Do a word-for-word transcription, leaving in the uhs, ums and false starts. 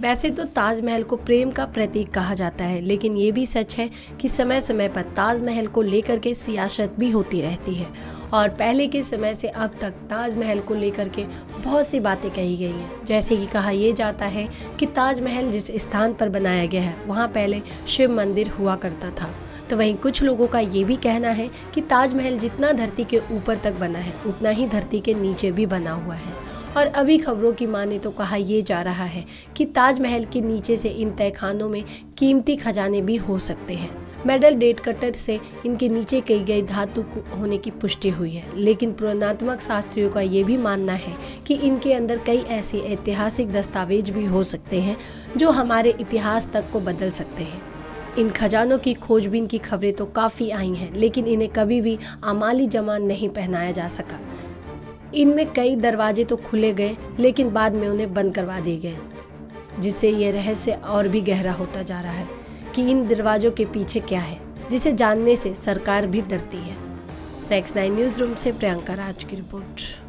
वैसे तो ताजमहल को प्रेम का प्रतीक कहा जाता है, लेकिन ये भी सच है कि समय समय पर ताजमहल को लेकर के सियासत भी होती रहती है और पहले के समय से अब तक ताजमहल को लेकर के बहुत सी बातें कही गई हैं। जैसे कि कहा यह जाता है कि ताजमहल जिस स्थान पर बनाया गया है वहाँ पहले शिव मंदिर हुआ करता था। तो वहीं कुछ लोगों का ये भी कहना है कि ताजमहल जितना धरती के ऊपर तक बना है उतना ही धरती के नीचे भी बना हुआ है। और अभी खबरों की माने तो कहा यह जा रहा है कि ताजमहल के नीचे से इन तहखानों में कीमती खजाने भी हो सकते हैं। मेटल डिटेक्टर से इनके नीचे कई गई धातु होने की पुष्टि हुई है, लेकिन पुरातत्व शास्त्रियों का ये भी मानना है कि इनके अंदर कई ऐसे ऐतिहासिक दस्तावेज भी हो सकते हैं जो हमारे इतिहास तक को बदल सकते हैं। इन खजानों की खोजबीन की खबरें तो काफ़ी आई हैं, लेकिन इन्हें कभी भी आमाली जमा नहीं पहनाया जा सका। इनमें कई दरवाजे तो खुले गए, लेकिन बाद में उन्हें बंद करवा दिए गए, जिससे ये रहस्य और भी गहरा होता जा रहा है कि इन दरवाजों के पीछे क्या है, जिसे जानने से सरकार भी डरती है। नेक्स्ट नाइन न्यूज़ रूम से प्रियंका राज की रिपोर्ट।